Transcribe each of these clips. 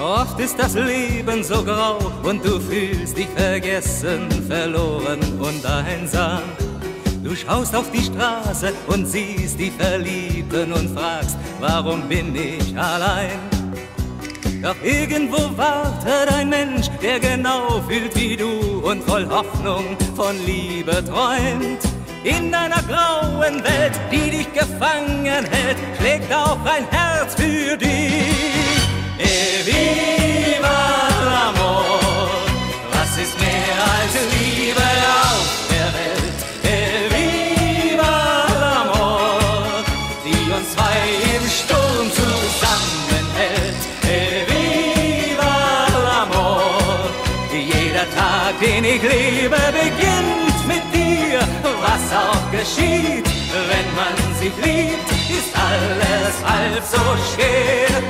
Oft ist das Leben so grau und du fühlst dich vergessen, verloren und einsam. Du schaust auf die Straße und siehst die Verliebten und fragst, warum bin ich allein? Doch irgendwo wartet ein Mensch, der genau fühlt wie du und voll Hoffnung von Liebe träumt. In deiner grauen Welt, die dich gefangen hält, schlägt auch ein Herz für dich. Viva l'amor, was ist mehr als Liebe auf der Welt? Viva l'amor, die uns zwei im Sturm zusammenhält. Viva l'amor, jeder Tag, den ich lebe, beginnt mit dir. Was auch geschieht, wenn man sich liebt, ist alles halb so schwer.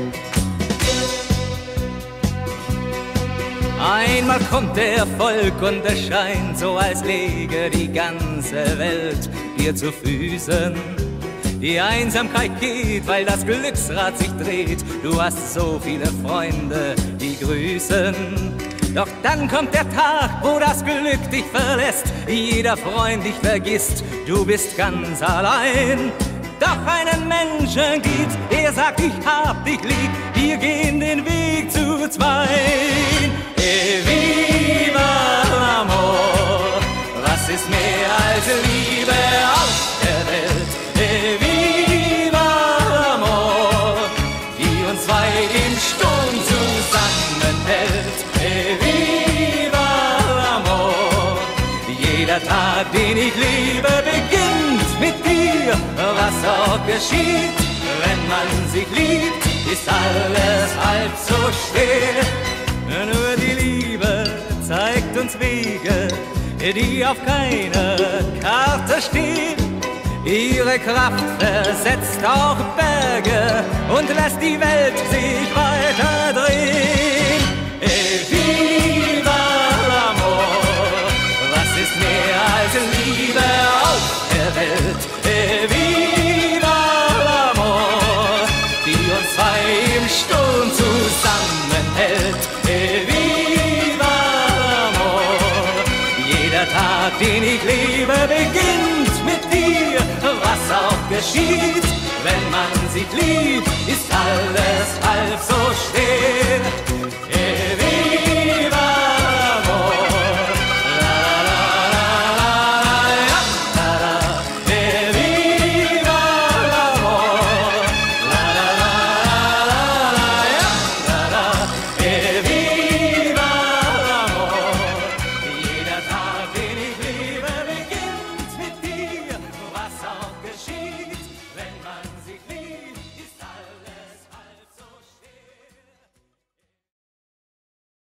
Einmal kommt der Erfolg und es scheint so, als läge die ganze Welt dir zu Füßen. Die Einsamkeit geht, weil das Glücksrad sich dreht. Du hast so viele Freunde, die grüßen. Doch dann kommt der Tag, wo das Glück dich verlässt, jeder Freund dich vergisst, du bist ganz allein. Doch einen Menschen gibt's, der sagt, ich hab dich lieb, wir gehen den Weg zu zweit. Viva l'amor, was ist mehr als Liebe auf der Welt? Viva l'amor, die uns zwei im Sturm zusammenhält. Viva l'amor, jeder Tag, den ich liebe, beginnt mit dir. Was auch geschieht, wenn man sich liebt, ist alles halb so schwer. Nur die Liebe zeigt uns Wege, die auf keiner Karte stehen. Ihre Kraft versetzt auch Berge und lässt die Welt sich weiter drehen. Viva l'amor, was ist mehr als Liebe auf der Welt? Viva l'amor, die uns zwei im Sturm zusammenhält. Viva l'amor, jeder Tag, den ich lebe, beginnt mit dir. Was auch geschieht, wenn man sich liebt, ist alles halb so schwer.